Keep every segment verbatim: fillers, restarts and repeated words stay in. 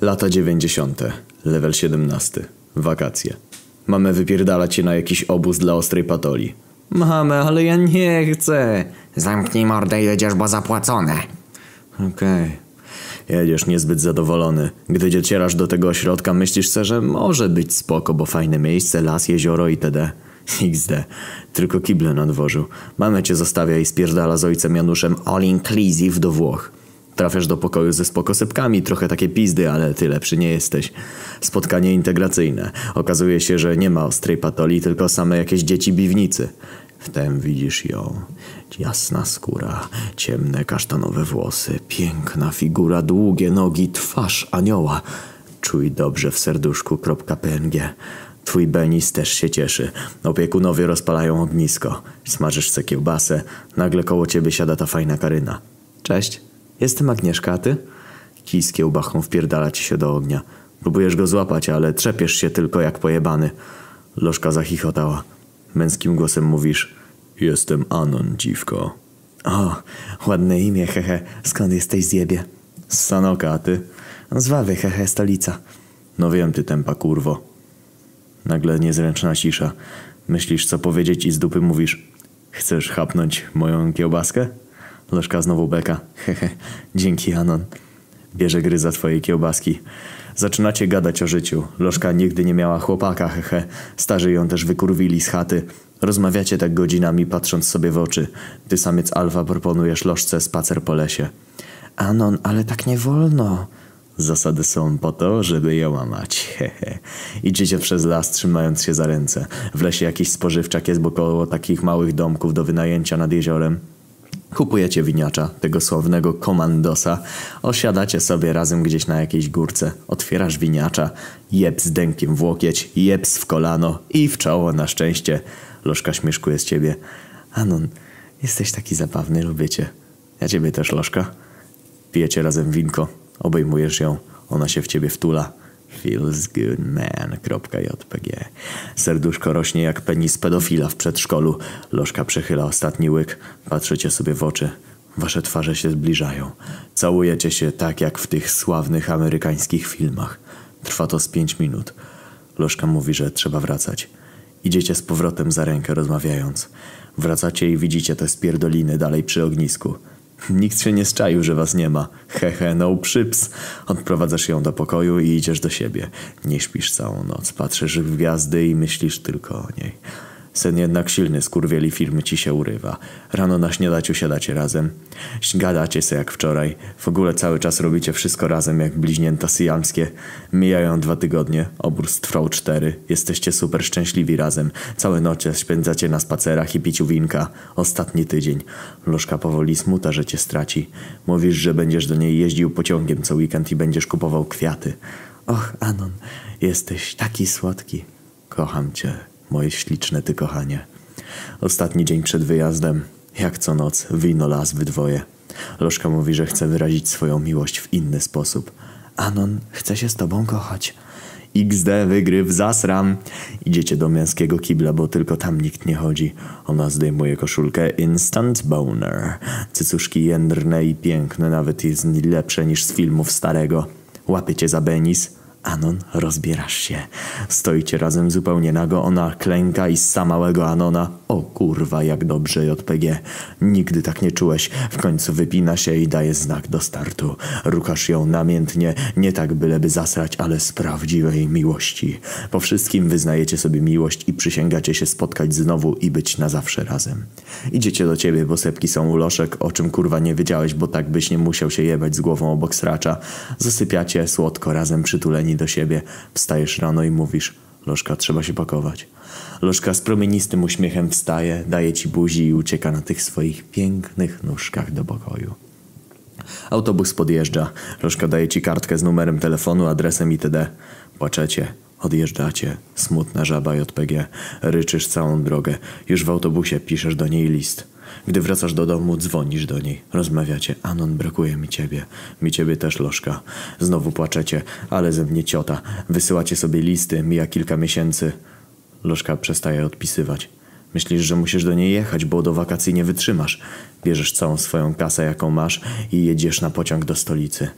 Lata dziewięćdziesiąte. Level siedemnasty. Wakacje. Mamy wypierdalać się na jakiś obóz dla ostrej patoli. Mamy, ale ja nie chcę. Zamknij mordę i jedziesz, bo zapłacone. Okej. Okay. Jedziesz niezbyt zadowolony. Gdy docierasz do tego ośrodka, myślisz sobie, że może być spoko, bo fajne miejsce, las, jezioro itd. iks de. Tylko kible na dworzu. Mamę cię zostawia i spierdala z ojcem Januszem all inclusive do Włoch. Trafiasz do pokoju ze spokosepkami, trochę takie pizdy, ale ty lepszy nie jesteś. Spotkanie integracyjne. Okazuje się, że nie ma ostrej patoli, tylko same jakieś dzieci biwnicy. Wtem widzisz ją. Jasna skóra, ciemne kasztanowe włosy, piękna figura, długie nogi, twarz anioła. Czuj dobrze w serduszku.png. Twój Benis też się cieszy. Opiekunowie rozpalają ognisko. Smażysz se kiełbasę. Nagle koło ciebie siada ta fajna Karyna. Cześć, jestem Agnieszka, a ty? Kij z kiełbachą wpierdala ci się do ognia. Próbujesz go złapać, ale trzepiesz się tylko jak pojebany. Lożka zachichotała. Męskim głosem mówisz: jestem Anon, dziwko. O, ładne imię, hehe. Skąd jesteś, zjebie? Z Sanoka, a ty? Z Wawy, hehe, stolica. No wiem, ty tempa kurwo. Nagle niezręczna cisza. Myślisz, co powiedzieć i z dupy mówisz: chcesz chapnąć moją kiełbaskę? Lożka znowu beka. Hehe, dzięki, Anon. Bierze gryza twojej kiełbaski. Zaczynacie gadać o życiu. Lożka nigdy nie miała chłopaka, hehe. Starzy ją też wykurwili z chaty. Rozmawiacie tak godzinami, patrząc sobie w oczy. Ty, samiec alfa, proponujesz Lożce spacer po lesie. Anon, ale tak nie wolno. Zasady są po to, żeby je łamać. Hehe. Idziecie przez las, trzymając się za ręce. W lesie jakiś spożywczak jest wokoło takich małych domków do wynajęcia nad jeziorem. Kupujecie winiacza, tego sławnego komandosa. Osiadacie sobie razem gdzieś na jakiejś górce. Otwierasz winiacza. Jeb z dękiem w łokieć, jebs w kolano i w czoło na szczęście. Lożka śmieszkuje z ciebie. Anon, jesteś taki zabawny, lubię cię. Ja ciebie też, Lożka. Pijecie razem winko. Obejmujesz ją. Ona się w ciebie wtula. Feels good man.jpg. Serduszko rośnie jak penis pedofila w przedszkolu. Lożka przechyla ostatni łyk. Patrzycie sobie w oczy. Wasze twarze się zbliżają. Całujecie się tak jak w tych sławnych amerykańskich filmach. Trwa to z pięć minut. Lożka mówi, że trzeba wracać. Idziecie z powrotem za rękę, rozmawiając. Wracacie i widzicie te spierdoliny dalej przy ognisku. Nikt się nie zczaił, że was nie ma. Hehe, no przyps. Odprowadzasz ją do pokoju i idziesz do siebie. Nie śpisz całą noc. Patrzysz w gwiazdy i myślisz tylko o niej. Sen jednak silny, skurwieli filmy ci się urywa. Rano na śniadaniu siadacie razem. Gadacie se jak wczoraj. W ogóle cały czas robicie wszystko razem jak bliźnięta syjamskie. Mijają dwa tygodnie. Obóz trwał cztery. Jesteście super szczęśliwi razem. Całe noce spędzacie na spacerach i piciu winka. Ostatni tydzień. Lożka powoli smuta, że cię straci. Mówisz, że będziesz do niej jeździł pociągiem co weekend i będziesz kupował kwiaty. Och, Anon, jesteś taki słodki. Kocham cię. Moje śliczne ty kochanie. Ostatni dzień przed wyjazdem. Jak co noc, wino las wy dwoje. Lożka mówi, że chce wyrazić swoją miłość w inny sposób. Anon, chcę się z tobą kochać. iks de, wygryw, zasram. Idziecie do męskiego kibla, bo tylko tam nikt nie chodzi. Ona zdejmuje koszulkę. Instant boner. Cycuszki jędrne i piękne, nawet jest lepsze niż z filmów starego. Łapie cię za Benis. Anon, rozbierasz się. Stoicie razem zupełnie nago, ona klęka i zza małego Anona. O kurwa, jak dobrze, J P G. Nigdy tak nie czułeś. W końcu wypina się i daje znak do startu. Ruchasz ją namiętnie, nie tak byleby zasrać, ale z prawdziwej miłości. Po wszystkim wyznajecie sobie miłość i przysięgacie się spotkać znowu i być na zawsze razem. Idziecie do ciebie, bo sepki są u Loszek, o czym kurwa nie wiedziałeś, bo tak byś nie musiał się jebać z głową obok sracza. Zasypiacie słodko razem przytuleni do siebie. Wstajesz rano i mówisz: Lożka, trzeba się pakować. Lożka z promienistym uśmiechem wstaje, daje ci buzi i ucieka na tych swoich pięknych nóżkach do pokoju. Autobus podjeżdża. Lożka daje ci kartkę z numerem telefonu, adresem itd. Płaczecie. Odjeżdżacie. Smutna żaba J P G. Ryczysz całą drogę. Już w autobusie piszesz do niej list. Gdy wracasz do domu, dzwonisz do niej. Rozmawiacie. Anon, brakuje mi ciebie. Mi ciebie też, Lożka. Znowu płaczecie. Ale ze mnie ciota. Wysyłacie sobie listy. Mija kilka miesięcy. Lożka przestaje odpisywać. Myślisz, że musisz do niej jechać, bo do wakacji nie wytrzymasz. Bierzesz całą swoją kasę, jaką masz i jedziesz na pociąg do stolicy.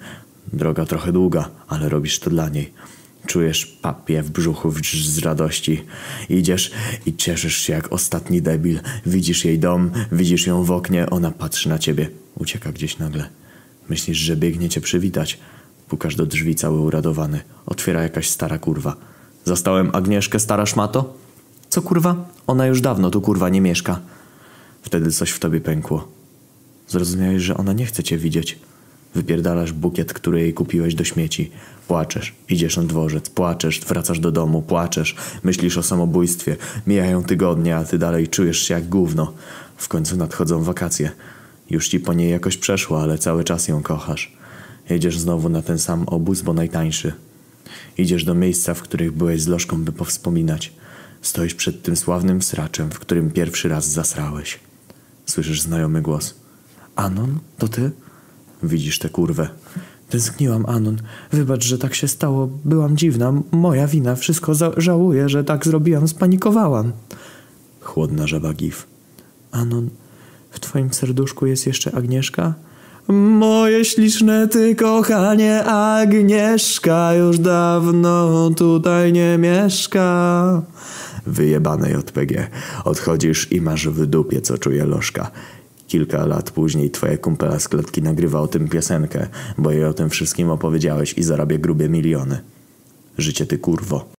Droga trochę długa, ale robisz to dla niej. Czujesz papie w brzuchu z radości. Idziesz i cieszysz się jak ostatni debil. Widzisz jej dom, widzisz ją w oknie, ona patrzy na ciebie. Ucieka gdzieś nagle. Myślisz, że biegnie cię przywitać. Pukasz do drzwi cały uradowany. Otwiera jakaś stara kurwa. Zastałem Agnieszkę, stara szmato? Co kurwa? Ona już dawno tu kurwa nie mieszka. Wtedy coś w tobie pękło. Zrozumiałeś, że ona nie chce cię widzieć. Wypierdalasz bukiet, który jej kupiłeś do śmieci. Płaczesz, idziesz na dworzec, płaczesz, wracasz do domu, płaczesz, myślisz o samobójstwie. Mijają tygodnie, a ty dalej czujesz się jak gówno. W końcu nadchodzą wakacje. Już ci po niej jakoś przeszło, ale cały czas ją kochasz. Jedziesz znowu na ten sam obóz, bo najtańszy. Idziesz do miejsca, w których byłeś z Lożką, by powspominać. Stoisz przed tym sławnym sraczem, w którym pierwszy raz zasrałeś. Słyszysz znajomy głos. Anon? To ty? Widzisz tę kurwę. Tęskniłam, Anon. Wybacz, że tak się stało. Byłam dziwna. Moja wina. Wszystko za- żałuję, że tak zrobiłam. Spanikowałam. Chłodna żaba Gif. Anon, w twoim serduszku jest jeszcze Agnieszka? Moje śliczne ty, kochanie, Agnieszka już dawno tutaj nie mieszka. Wyjebane J P G. Odchodzisz i masz w dupie, co czuje Lożka. Kilka lat później twoja kumpela z klatki nagrywa o tym piosenkę, bo jej o tym wszystkim opowiedziałeś i zarabia grube miliony. Życie ty kurwo.